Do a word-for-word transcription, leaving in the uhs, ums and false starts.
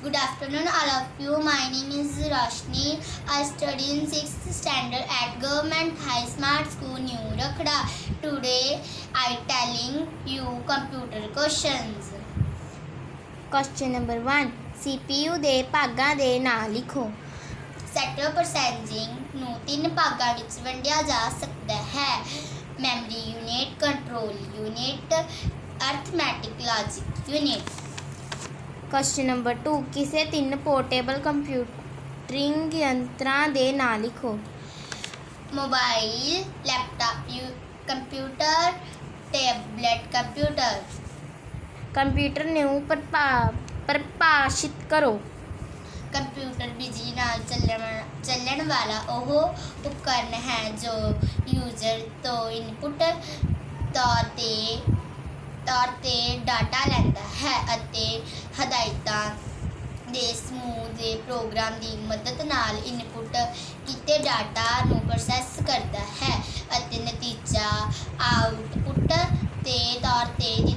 Good afternoon, all of you. My name is Roshni. I study in sixth standard at Government High Smart School, New Rakhda. Today, I telling you computer questions. Question number one. C P U ਦੇ ਭਾਗਾਂ ਦੇ ਨਾਂ ਲਿਖੋ। Sector processing ਨੂੰ ਤਿੰਨ ਭਾਗਾਂ ਵਿੱਚ ਵੰਡਿਆ ਜਾ ਸਕਦਾ ਹੈ। Memory unit, control unit, arithmetic logic unit. Question number two. ਕਿਸੇ ਤਿੰਨ ਪੋਰਟੇਬਲ ਕੰਪਿਊਟਰਿੰਗ ਯੰਤਰਾਂ ਦੇ ਨਾਂ ਲਿਖੋ। Mobile, laptop computer, tablet computer. Computer ਨੂੰ ਪਰਿਭਾਸ਼ਿਤ ਕਰੋ। ਕੰਪਿਊਟਰ ਬਿਜਲੀ ਨਾਲ ਚੱਲਣ ਚੱਲਣ ਵਾਲਾ ਉਹ ਉਪਕਰਨ ਹੈ ਜੋ ਯੂਜ਼ਰ ਤੋਂ ਇਨਪੁਟ ਤੌਰ ਤੇ ਤੌਰ ਤੇ ਡਾਟਾ ਲੈਂਦਾ ਹੈ ਅਤੇ ਹਦਾਇਤਾਂ ਦੇ ਸਮੂਹ ਦੇ ਪ੍ਰੋਗਰਾਮ ਦੀ ਮਦਦ ਨਾਲ ਇਨਪੁਟ ਕੀਤੇ ਡਾਟਾ ਨੂੰ ਪ੍ਰੋਸੈਸ ਕਰਦਾ ਹੈ ਅਤੇ ਨਤੀਜਾ ਆਉਟਪੁੱਟ ਦੇ ਤੌਰ ਤੇ